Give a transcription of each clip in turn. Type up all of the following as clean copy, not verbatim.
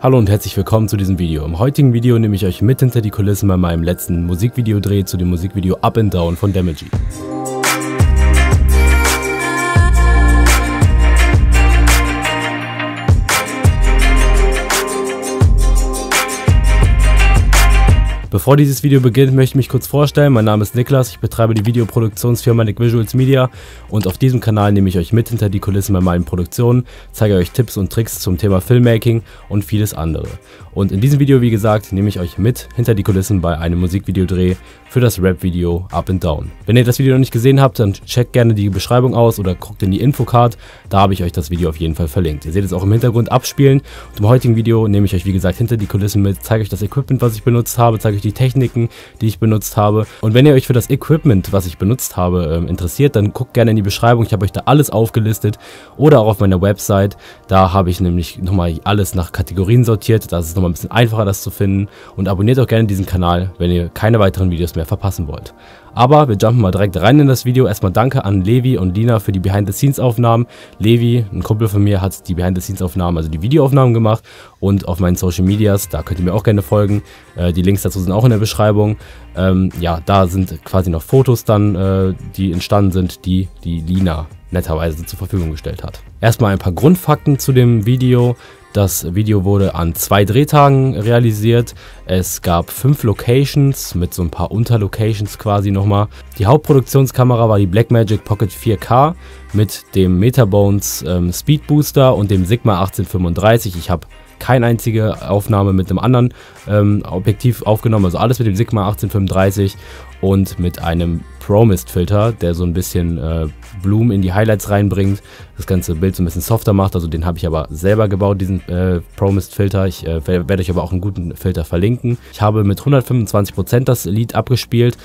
Hallo und herzlich willkommen zu diesem Video. Im heutigen Video nehme ich euch mit hinter die Kulissen bei meinem letzten Musikvideodreh zu dem Musikvideo Up and Down von Damagy. Bevor dieses Video beginnt, möchte ich mich kurz vorstellen. Mein Name ist Niklas, ich betreibe die Videoproduktionsfirma Nick Visuals Media und auf diesem Kanal nehme ich euch mit hinter die Kulissen bei meinen Produktionen, zeige euch Tipps und Tricks zum Thema Filmmaking und vieles andere. Und in diesem Video, wie gesagt, nehme ich euch mit hinter die Kulissen bei einem Musikvideodreh für das Rap-Video Up and Down. Wenn ihr das Video noch nicht gesehen habt, dann checkt gerne die Beschreibung aus oder guckt in die Infocard, da habe ich euch das Video auf jeden Fall verlinkt. Ihr seht es auch im Hintergrund abspielen und im heutigen Video nehme ich euch, wie gesagt, hinter die Kulissen mit, zeige euch das Equipment, was ich benutzt habe, zeige euch die Techniken, die ich benutzt habe. Und wenn ihr euch für das Equipment, was ich benutzt habe, interessiert, dann guckt gerne in die Beschreibung. Ich habe euch da alles aufgelistet oder auch auf meiner Website. Da habe ich nämlich nochmal alles nach Kategorien sortiert. Da ist es nochmal ein bisschen einfacher, das zu finden. Und abonniert auch gerne diesen Kanal, wenn ihr keine weiteren Videos mehr verpassen wollt. Aber wir jumpen mal direkt rein in das Video. Erstmal danke an Levi und Lina für die Behind-the-Scenes-Aufnahmen. Levi, ein Kumpel von mir, hat die Behind-the-Scenes-Aufnahmen, also die Videoaufnahmen gemacht. Und auf meinen Social Medias, da könnt ihr mir auch gerne folgen. Die Links dazu sind auch in der Beschreibung. Ja, da sind quasi noch Fotos dann, die entstanden sind, die Lina netterweise zur Verfügung gestellt hat. Erstmal ein paar Grundfakten zu dem Video. Das Video wurde an 2 Drehtagen realisiert. Es gab 5 Locations mit so ein paar Unterlocations quasi nochmal. Die Hauptproduktionskamera war die Blackmagic Pocket 4K mit dem Metabones Speed Booster und dem Sigma 1835. Ich habe keine einzige Aufnahme mit einem anderen Objektiv aufgenommen, also alles mit dem Sigma 1835 und mit einem Pro-Mist-Filter, der so ein bisschen Blumen in die Highlights reinbringt, das ganze Bild so ein bisschen softer macht. Also den habe ich aber selber gebaut, diesen Pro-Mist-Filter. Ich werde euch aber auch einen guten Filter verlinken. Ich habe mit 125% das Lied abgespielt,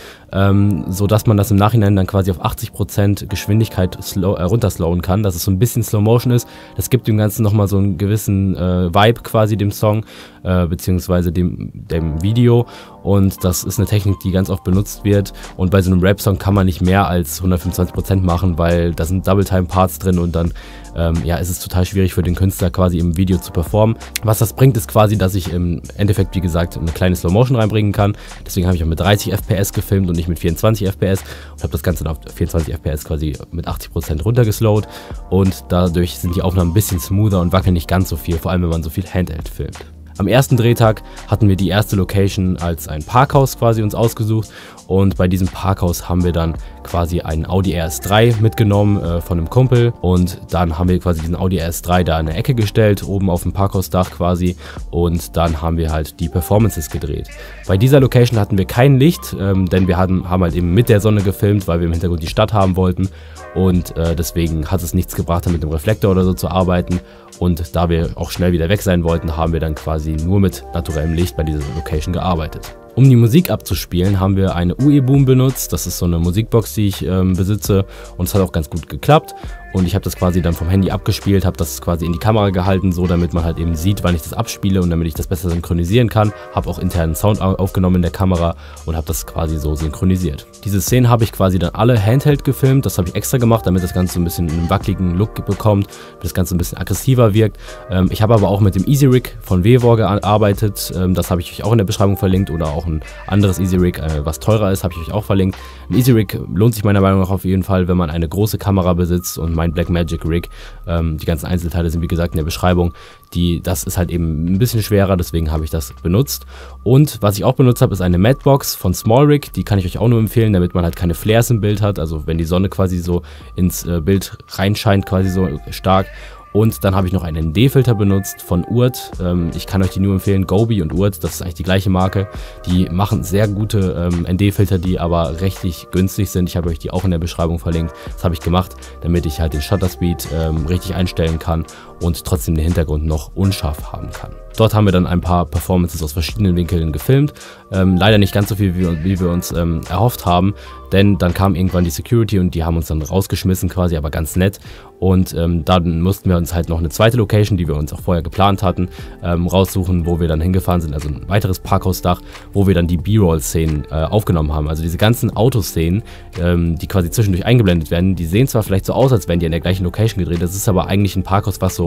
sodass man das im Nachhinein dann quasi auf 80% Geschwindigkeit runterslowen kann, dass es so ein bisschen Slow Motion ist. Das gibt dem Ganzen nochmal so einen gewissen Vibe quasi dem Song, beziehungsweise dem Video. Und das ist eine Technik, die ganz oft benutzt wird. Und bei so einem Rap-Song kann man nicht mehr als 125% machen, weil da sind Double-Time-Parts drin und dann ja, ist es total schwierig für den Künstler quasi im Video zu performen. Was das bringt, ist quasi, dass ich im Endeffekt, wie gesagt, eine kleine Slow-Motion reinbringen kann. Deswegen habe ich auch mit 30 FPS gefilmt und nicht mit 24 FPS und habe das Ganze dann auf 24 FPS quasi mit 80% runtergeslowt und dadurch sind die Aufnahmen ein bisschen smoother und wackeln nicht ganz so viel, vor allem wenn man so viel Handheld filmt. Am ersten Drehtag hatten wir die erste Location als ein Parkhaus quasi uns ausgesucht und bei diesem Parkhaus haben wir dann quasi einen Audi RS3 mitgenommen von einem Kumpel und dann haben wir quasi diesen Audi RS3 da in eine Ecke gestellt, oben auf dem Parkhausdach quasi und dann haben wir halt die Performances gedreht. Bei dieser Location hatten wir kein Licht, denn wir haben halt eben mit der Sonne gefilmt, weil wir im Hintergrund die Stadt haben wollten und deswegen hat es nichts gebracht, mit dem Reflektor oder so zu arbeiten und da wir auch schnell wieder weg sein wollten, haben wir dann quasi nur mit naturellem Licht bei dieser Location gearbeitet. Um die Musik abzuspielen, haben wir eine UE-Boom benutzt. Das ist so eine Musikbox, die ich besitze und es hat auch ganz gut geklappt. Und ich habe das quasi dann vom Handy abgespielt, habe das quasi in die Kamera gehalten, so damit man halt eben sieht, wann ich das abspiele und damit ich das besser synchronisieren kann. Habe auch internen Sound aufgenommen in der Kamera und habe das quasi so synchronisiert. Diese Szenen habe ich quasi dann alle Handheld gefilmt. Das habe ich extra gemacht, damit das Ganze so ein bisschen einen wackeligen Look bekommt, damit das Ganze ein bisschen aggressiver wirkt. Ich habe aber auch mit dem Easy Rig von Vevor gearbeitet. Das habe ich euch auch in der Beschreibung verlinkt oder auch ein anderes Easy Rig, was teurer ist, habe ich euch auch verlinkt. Ein Easy Rig lohnt sich meiner Meinung nach auf jeden Fall, wenn man eine große Kamera besitzt und mein Blackmagic Rig. Die ganzen Einzelteile sind wie gesagt in der Beschreibung. Das ist halt eben ein bisschen schwerer, deswegen habe ich das benutzt. Und was ich auch benutzt habe, ist eine Mattebox von SmallRig. Die kann ich euch auch nur empfehlen, damit man halt keine Flares im Bild hat. Also wenn die Sonne quasi so ins Bild reinscheint, quasi so stark. Und dann habe ich noch einen ND-Filter benutzt von Urt. Ich kann euch die nur empfehlen, Gobi und Urt, das ist eigentlich die gleiche Marke. Die machen sehr gute ND-Filter, die aber richtig günstig sind. Ich habe euch die auch in der Beschreibung verlinkt. Das habe ich gemacht, damit ich halt den Shutter Speed richtig einstellen kann und trotzdem den Hintergrund noch unscharf haben kann. Dort haben wir dann ein paar Performances aus verschiedenen Winkeln gefilmt. Leider nicht ganz so viel, wie wir uns erhofft haben, denn dann kam irgendwann die Security und die haben uns dann rausgeschmissen quasi, aber ganz nett. Und dann mussten wir uns halt noch eine zweite Location, die wir uns auch vorher geplant hatten, raussuchen, wo wir dann hingefahren sind, also ein weiteres Parkhausdach, wo wir dann die B-Roll-Szenen aufgenommen haben. Also diese ganzen Autoszenen, die quasi zwischendurch eingeblendet werden, die sehen zwar vielleicht so aus, als wären die in der gleichen Location gedreht, das ist aber eigentlich ein Parkhaus, was so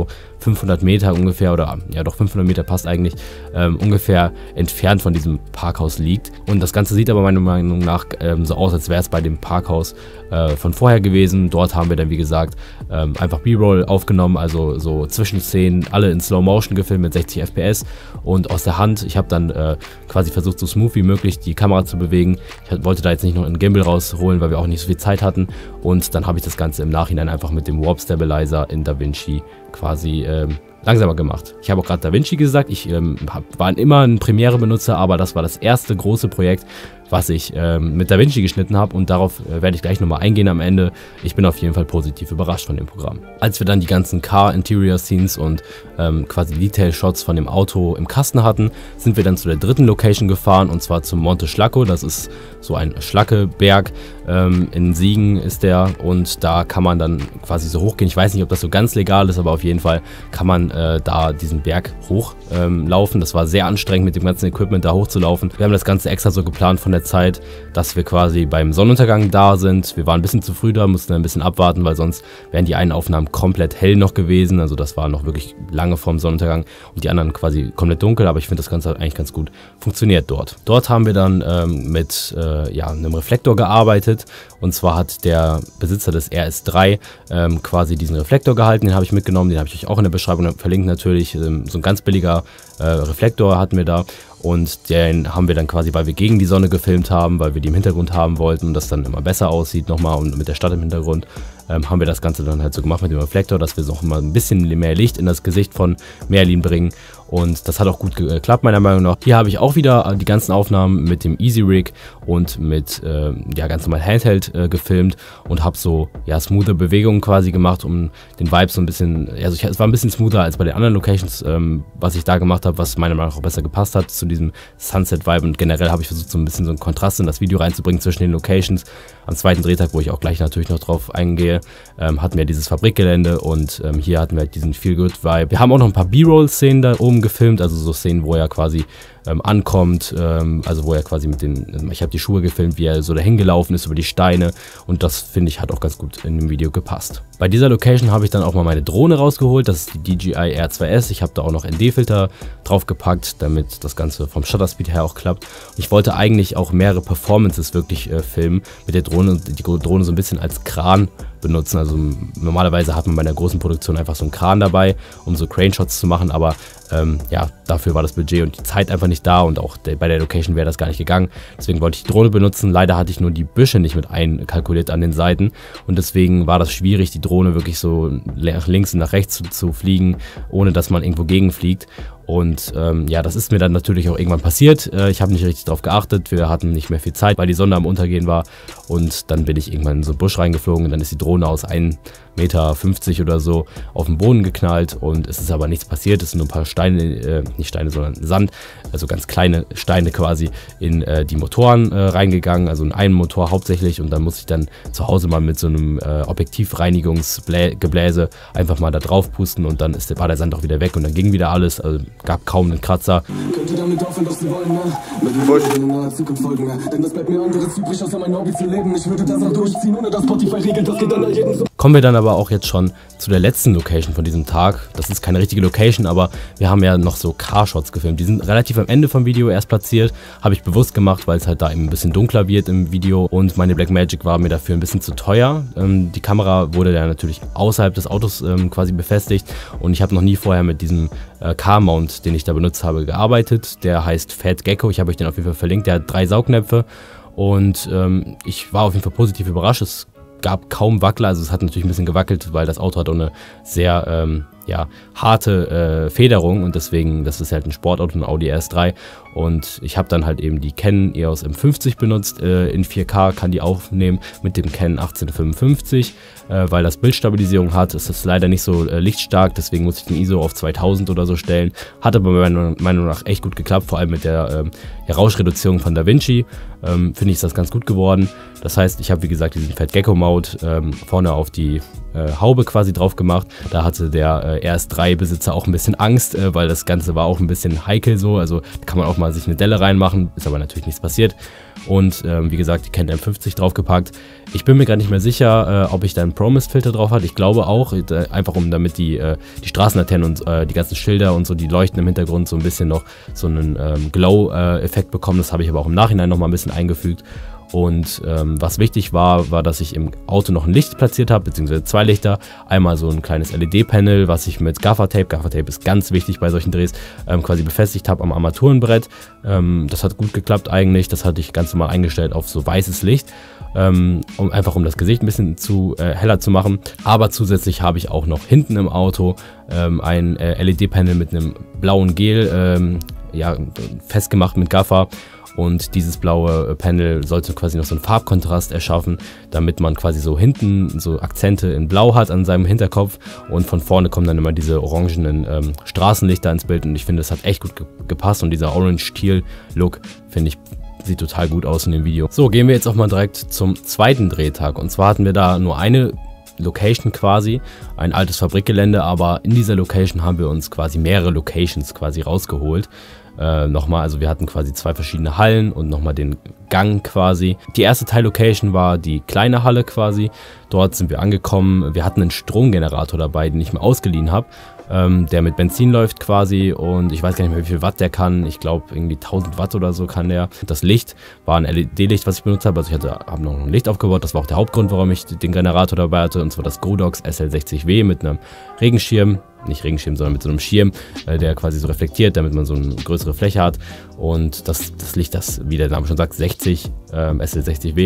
so 500 Meter ungefähr, oder ja doch 500 Meter passt eigentlich, ungefähr entfernt von diesem Parkhaus liegt. Und das Ganze sieht aber meiner Meinung nach so aus, als wäre es bei dem Parkhaus von vorher gewesen. Dort haben wir dann, wie gesagt, einfach B-Roll aufgenommen, also so Zwischenszenen, alle in Slow Motion gefilmt mit 60 FPS und aus der Hand. Ich habe dann quasi versucht, so smooth wie möglich die Kamera zu bewegen. Ich wollte da jetzt nicht noch einen Gimbal rausholen, weil wir auch nicht so viel Zeit hatten. Und dann habe ich das Ganze im Nachhinein einfach mit dem Warp Stabilizer in DaVinci quasi langsamer gemacht. Ich habe auch gerade DaVinci gesagt, ich war immer ein Premiere-Benutzer, aber das war das erste große Projekt, was ich mit DaVinci geschnitten habe, und darauf werde ich gleich nochmal eingehen am Ende. Ich bin auf jeden Fall positiv überrascht von dem Programm. Als wir dann die ganzen Car-Interior-Scenes und quasi Detail-Shots von dem Auto im Kasten hatten, sind wir dann zu der dritten Location gefahren, und zwar zum Monte Schlacco. Das ist so ein Schlackeberg, in Siegen ist der, und da kann man dann quasi so hochgehen. Ich weiß nicht, ob das so ganz legal ist, aber auf jeden Fall kann man da diesen Berg hochlaufen. Das war sehr anstrengend, mit dem ganzen Equipment da hochzulaufen. Wir haben das Ganze extra so geplant von der Zeit, dass wir quasi beim Sonnenuntergang da sind. Wir waren ein bisschen zu früh da, mussten ein bisschen abwarten, weil sonst wären die einen Aufnahmen komplett hell noch gewesen. Also das war noch wirklich lange vorm Sonnenuntergang und die anderen quasi komplett dunkel, aber ich finde, das Ganze hat eigentlich ganz gut funktioniert dort. Dort haben wir dann mit einem Reflektor gearbeitet, und zwar hat der Besitzer des RS3 quasi diesen Reflektor gehalten, den habe ich mitgenommen, den habe ich euch auch in der Beschreibung verlinkt natürlich. So ein ganz billiger Reflektor hatten wir da. Und den haben wir dann quasi, weil wir gegen die Sonne gefilmt haben, weil wir die im Hintergrund haben wollten und das dann immer besser aussieht nochmal und mit der Stadt im Hintergrund, haben wir das Ganze dann halt so gemacht mit dem Reflektor, dass wir noch mal ein bisschen mehr Licht in das Gesicht von Merlin bringen. Und das hat auch gut geklappt, meiner Meinung nach. Hier habe ich auch wieder die ganzen Aufnahmen mit dem Easy Rig und mit ganz normal Handheld gefilmt und habe so smoothe Bewegungen quasi gemacht, um den Vibe so ein bisschen, es war ein bisschen smoother als bei den anderen Locations, was ich da gemacht habe, was meiner Meinung nach auch besser gepasst hat zu diesem Sunset-Vibe, und generell habe ich versucht, so ein bisschen so einen Kontrast in das Video reinzubringen zwischen den Locations. Am zweiten Drehtag, wo ich auch gleich natürlich noch drauf eingehe, hatten wir dieses Fabrikgelände, und hier hatten wir halt diesen Feel-Good-Vibe. Wir haben auch noch ein paar B-Roll-Szenen da oben gefilmt, also so Szenen, wo er quasi ankommt, also wo er quasi ich habe die Schuhe gefilmt, wie er so dahin gelaufen ist über die Steine, und das finde ich hat auch ganz gut in dem Video gepasst. Bei dieser Location habe ich dann auch mal meine Drohne rausgeholt, das ist die DJI R2S. Ich habe da auch noch ND-Filter draufgepackt, damit das Ganze vom Shutter Speed her auch klappt. Und ich wollte eigentlich auch mehrere Performances wirklich filmen mit der Drohne und die Drohne so ein bisschen als Kran benutzen. Also normalerweise hat man bei einer großen Produktion einfach so einen Kran dabei, um so Crane-Shots zu machen, aber dafür war das Budget und die Zeit einfach nicht da, und auch bei der Location wäre das gar nicht gegangen. Deswegen wollte ich die Drohne benutzen. Leider hatte ich nur die Büsche nicht mit einkalkuliert an den Seiten, und deswegen war das schwierig, die Drohne wirklich so nach links und nach rechts zu fliegen, ohne dass man irgendwo gegenfliegt. Und das ist mir dann natürlich auch irgendwann passiert. Ich habe nicht richtig darauf geachtet, wir hatten nicht mehr viel Zeit, weil die Sonne am Untergehen war, und dann bin ich irgendwann in so einen Busch reingeflogen, und dann ist die Drohne aus 1,50 Meter oder so auf den Boden geknallt, und es ist aber nichts passiert. Es sind nur ein paar Steine, nicht Steine, sondern Sand, also ganz kleine Steine quasi in die Motoren reingegangen, also in einen Motor hauptsächlich, und dann musste ich dann zu Hause mal mit so einem Objektivreinigungsgebläse einfach mal da drauf pusten, und dann war der Sand auch wieder weg und dann ging wieder alles, also gab kaum einen Kratzer. Könnt ihr damit aufhören, was sie wollen, ne? Mit in naher Zukunft folgen, ne? Denn das bleibt mir anderes übrig, außer mein Hobby zu leben. Ich würde das auch durchziehen, ohne dass Spotify regelt, das geht dann all jeden so. Kommen wir dann aber auch jetzt schon zu der letzten Location von diesem Tag. Das ist keine richtige Location, aber wir haben ja noch so Carshots gefilmt. Die sind relativ am Ende vom Video erst platziert. Habe ich bewusst gemacht, weil es halt da eben ein bisschen dunkler wird im Video, und meine Blackmagic war mir dafür ein bisschen zu teuer. Die Kamera wurde ja natürlich außerhalb des Autos quasi befestigt, und ich habe noch nie vorher mit diesem Car-Mount, den ich da benutzt habe, gearbeitet. Der heißt Fat Gecko. Ich habe euch den auf jeden Fall verlinkt. Der hat 3 Saugnäpfe, und ich war auf jeden Fall positiv überrascht. Es gab kaum Wackler, also es hat natürlich ein bisschen gewackelt, weil das Auto hat auch eine sehr harte Federung, und deswegen, das ist halt ein Sportauto, ein Audi RS3, und ich habe dann halt eben die Canon EOS M50 benutzt, in 4K kann die aufnehmen mit dem Canon 1855, weil das Bildstabilisierung hat. Es ist leider nicht so lichtstark, deswegen muss ich den ISO auf 2000 oder so stellen. Hat aber meiner Meinung nach echt gut geklappt, vor allem mit der Rauschreduzierung von DaVinci, finde ich, ist das ganz gut geworden. Das heißt, ich habe wie gesagt diesen Fat Gecko Mount vorne auf die Haube quasi drauf gemacht. Da hatte der RS3-Besitzer auch ein bisschen Angst, weil das Ganze war auch ein bisschen heikel so. Also da kann man auch mal sich eine Delle reinmachen, ist aber natürlich nichts passiert. und wie gesagt die Kent M50 draufgepackt. Ich bin mir gar nicht mehr sicher, ob ich da einen Pro-Mist-Filter drauf hatte. Ich glaube auch, einfach damit die Straßenlaternen und die ganzen Schilder und so, die leuchten im Hintergrund so ein bisschen noch so einen Glow-Effekt bekommen. Das habe ich aber auch im Nachhinein noch mal ein bisschen eingefügt. Und was wichtig war, dass ich im Auto noch ein Licht platziert habe, beziehungsweise 2 Lichter. Einmal so ein kleines LED-Panel, was ich mit Gaffertape ist ganz wichtig bei solchen Drehs, quasi befestigt habe am Armaturenbrett. Das hat gut geklappt eigentlich, das hatte ich ganz normal eingestellt auf so weißes Licht, um das Gesicht ein bisschen heller zu machen. Aber zusätzlich habe ich auch noch hinten im Auto ein LED-Panel mit einem blauen Gel festgemacht mit Gaffer. Und dieses blaue Panel sollte quasi noch so einen Farbkontrast erschaffen, damit man quasi so hinten so Akzente in Blau hat an seinem Hinterkopf und von vorne kommen dann immer diese orangenen Straßenlichter ins Bild und ich finde, das hat echt gut gepasst und dieser Orange-Teal-Look, finde ich, sieht total gut aus in dem Video. So, gehen wir jetzt auch mal direkt zum zweiten Drehtag und zwar hatten wir da nur eine Location quasi, ein altes Fabrikgelände, aber in dieser Location haben wir uns quasi mehrere Locations quasi rausgeholt. Nochmal, also wir hatten quasi 2 verschiedene Hallen und nochmal den Gang quasi. Die erste Teillocation war die kleine Halle quasi. Dort sind wir angekommen. Wir hatten einen Stromgenerator dabei, den ich mir ausgeliehen habe, der mit Benzin läuft quasi und ich weiß gar nicht mehr, wie viel Watt der kann. Ich glaube irgendwie 1000 Watt oder so kann der. Das Licht war ein LED-Licht, was ich benutzt habe. Also ich habe noch ein Licht aufgebaut. Das war auch der Hauptgrund, warum ich den Generator dabei hatte. Und zwar das Godox SL60W mit einem Regenschirm. Nicht Regenschirm, sondern mit so einem Schirm, der quasi so reflektiert, damit man so eine größere Fläche hat. Und das Licht, das, wie der Name schon sagt, SL60W,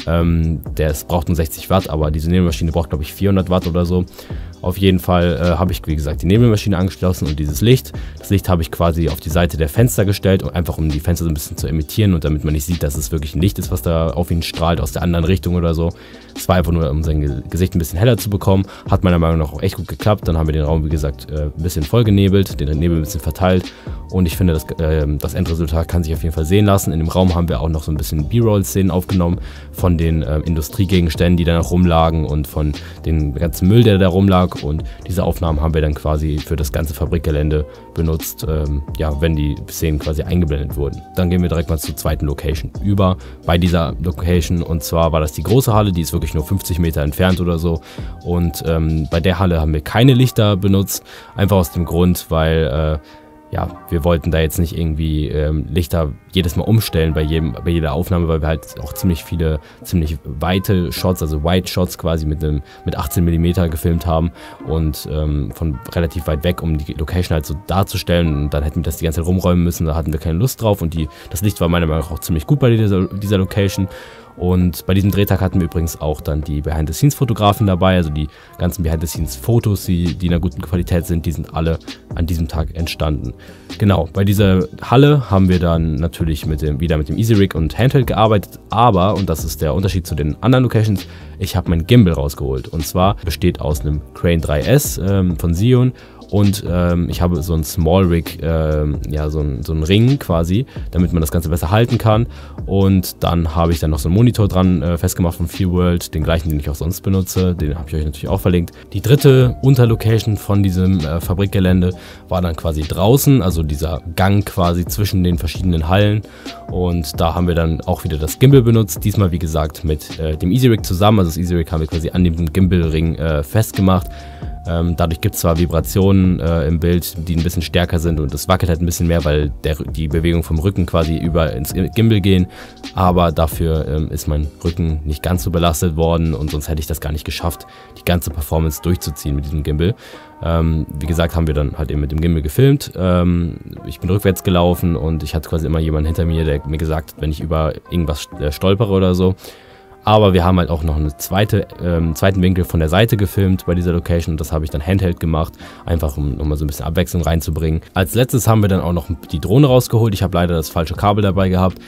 das braucht nur 60 Watt, aber diese Nebelmaschine braucht, glaube ich, 400 Watt oder so. Auf jeden Fall habe ich, wie gesagt, die Nebelmaschine angeschlossen und dieses Licht. Das Licht habe ich quasi auf die Seite der Fenster gestellt, einfach um die Fenster so ein bisschen zu imitieren und damit man nicht sieht, dass es wirklich ein Licht ist, was da auf ihn strahlt aus der anderen Richtung oder so. Es war einfach nur, um sein Gesicht ein bisschen heller zu bekommen. Hat meiner Meinung nach auch echt gut geklappt. Dann haben wir den Raum, wie gesagt, ein bisschen voll genebelt, den Nebel ein bisschen verteilt und ich finde, das Endresultat kann sich auf jeden Fall sehen lassen. In dem Raum haben wir auch noch so ein bisschen B-Roll-Szenen aufgenommen von den Industriegegenständen, die da noch rumlagen und von dem ganzen Müll, der da rumlag. Und diese Aufnahmen haben wir dann quasi für das ganze Fabrikgelände benutzt, wenn die Szenen quasi eingeblendet wurden. Dann gehen wir direkt mal zur zweiten Location über. Bei dieser Location, und zwar war das die große Halle, die ist wirklich nur 50 Meter entfernt oder so. Und bei der Halle haben wir keine Lichter benutzt, einfach aus dem Grund, weil wir wollten da jetzt nicht irgendwie Lichter jedes Mal umstellen bei jeder Aufnahme, weil wir halt auch ziemlich weite Shots, also Wide Shots quasi mit 18 mm gefilmt haben und von relativ weit weg, um die Location halt so darzustellen und dann hätten wir das die ganze Zeit rumräumen müssen, da hatten wir keine Lust drauf und das Licht war meiner Meinung nach auch ziemlich gut bei dieser Location. Und bei diesem Drehtag hatten wir übrigens auch dann die Behind-the-Scenes-Fotografen dabei, also die ganzen Behind-the-Scenes-Fotos, die in einer guten Qualität sind, die sind alle an diesem Tag entstanden. Genau, bei dieser Halle haben wir dann natürlich wieder mit dem Easy Rig und Handheld gearbeitet, aber, und das ist der Unterschied zu den anderen Locations, ich habe mein Gimbal rausgeholt. Und zwar besteht aus einem Crane 3S von Sion. Und ich habe so ein Small Rig, so ein Ring quasi, damit man das Ganze besser halten kann. Und dann habe ich dann noch so einen Monitor dran festgemacht von FeelWorld, den gleichen, den ich auch sonst benutze. Den habe ich euch natürlich auch verlinkt. Die dritte Unterlocation von diesem Fabrikgelände war dann quasi draußen, also dieser Gang quasi zwischen den verschiedenen Hallen. Und da haben wir dann auch wieder das Gimbal benutzt. Diesmal, wie gesagt, mit dem Easy Rig zusammen. Also das Easy Rig haben wir quasi an dem Gimbal-Ring festgemacht. Dadurch gibt es zwar Vibrationen im Bild, die ein bisschen stärker sind und es wackelt halt ein bisschen mehr, weil die Bewegung vom Rücken quasi über ins Gimbal gehen, aber dafür ist mein Rücken nicht ganz so belastet worden und sonst hätte ich das gar nicht geschafft, die ganze Performance durchzuziehen mit diesem Gimbal. Wie gesagt, haben wir dann halt eben mit dem Gimbal gefilmt. Ich bin rückwärts gelaufen und ich hatte quasi immer jemanden hinter mir, der mir gesagt hat, wenn ich über irgendwas stolpere oder so. Aber wir haben halt auch noch einen zweiten Winkel von der Seite gefilmt bei dieser Location und das habe ich dann Handheld gemacht, einfach um nochmal so ein bisschen Abwechslung reinzubringen. Als letztes haben wir dann auch noch die Drohne rausgeholt. Ich habe leider das falsche Kabel dabei gehabt,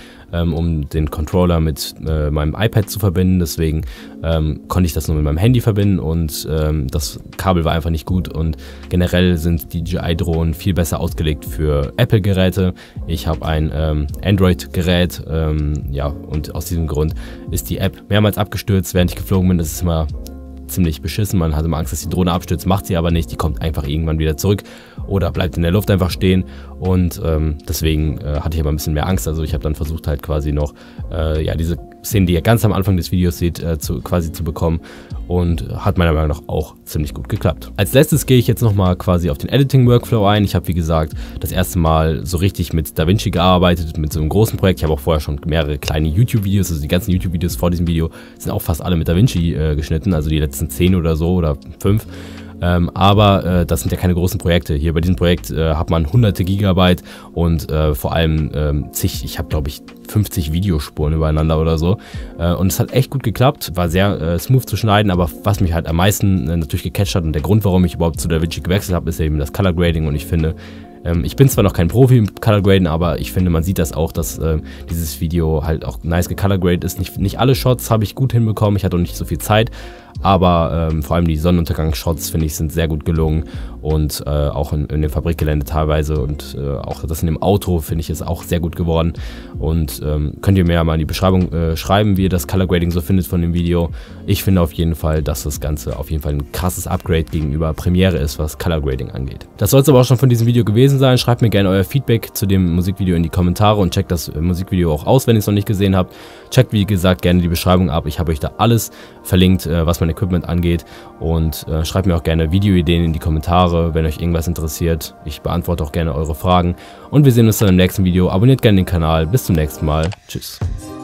um den Controller mit meinem iPad zu verbinden. Deswegen konnte ich das nur mit meinem Handy verbinden und das Kabel war einfach nicht gut. Und generell sind die DJI-Drohnen viel besser ausgelegt für Apple-Geräte. Ich habe ein Android-Gerät, und aus diesem Grund ist die App mehrmals abgestürzt, während ich geflogen bin. Das ist immer ziemlich beschissen. Man hatte immer Angst, dass die Drohne abstürzt, macht sie aber nicht. Die kommt einfach irgendwann wieder zurück oder bleibt in der Luft einfach stehen. Und deswegen hatte ich aber ein bisschen mehr Angst. Also ich habe dann versucht halt quasi noch diese Szenen, die ihr ganz am Anfang des Videos seht, quasi zu bekommen. Und hat meiner Meinung nach auch ziemlich gut geklappt. Als letztes gehe ich jetzt nochmal quasi auf den Editing-Workflow ein. Ich habe, wie gesagt, das erste Mal so richtig mit DaVinci gearbeitet, mit so einem großen Projekt. Ich habe auch vorher schon mehrere kleine YouTube-Videos, also die ganzen YouTube-Videos vor diesem Video sind auch fast alle mit DaVinci geschnitten, also die letzten 10 oder so oder 5. Aber das sind ja keine großen Projekte. Hier bei diesem Projekt hat man hunderte Gigabyte und vor allem ich habe glaube ich 50 Videospuren übereinander oder so. Und es hat echt gut geklappt, war sehr smooth zu schneiden, aber was mich halt am meisten natürlich gecatcht hat und der Grund, warum ich überhaupt zu DaVinci gewechselt habe, ist eben das Color Grading. Und ich finde, ich bin zwar noch kein Profi im Color Graden, aber ich finde, man sieht das auch, dass dieses Video halt auch nice gecolor graded ist. Nicht alle Shots habe ich gut hinbekommen, ich hatte auch nicht so viel Zeit, aber vor allem die Sonnenuntergangsshots, finde ich, sind sehr gut gelungen und auch in dem Fabrikgelände teilweise und auch das in dem Auto, finde ich, ist auch sehr gut geworden. Und könnt ihr mir ja mal in die Beschreibung schreiben, wie ihr das Color Grading so findet von dem Video. Ich finde auf jeden Fall, dass das Ganze auf jeden Fall ein krasses Upgrade gegenüber Premiere ist, was Color Grading angeht. Das soll es aber auch schon von diesem Video gewesen sein. Schreibt mir gerne euer Feedback zu dem Musikvideo in die Kommentare und checkt das Musikvideo auch aus, wenn ihr es noch nicht gesehen habt. Checkt, wie gesagt, gerne die Beschreibung ab. Ich habe euch da alles verlinkt, was mein Equipment angeht. Und schreibt mir auch gerne Videoideen in die Kommentare, wenn euch irgendwas interessiert. Ich beantworte auch gerne eure Fragen. Und wir sehen uns dann im nächsten Video. Abonniert gerne den Kanal. Bis zum nächsten Mal. Tschüss.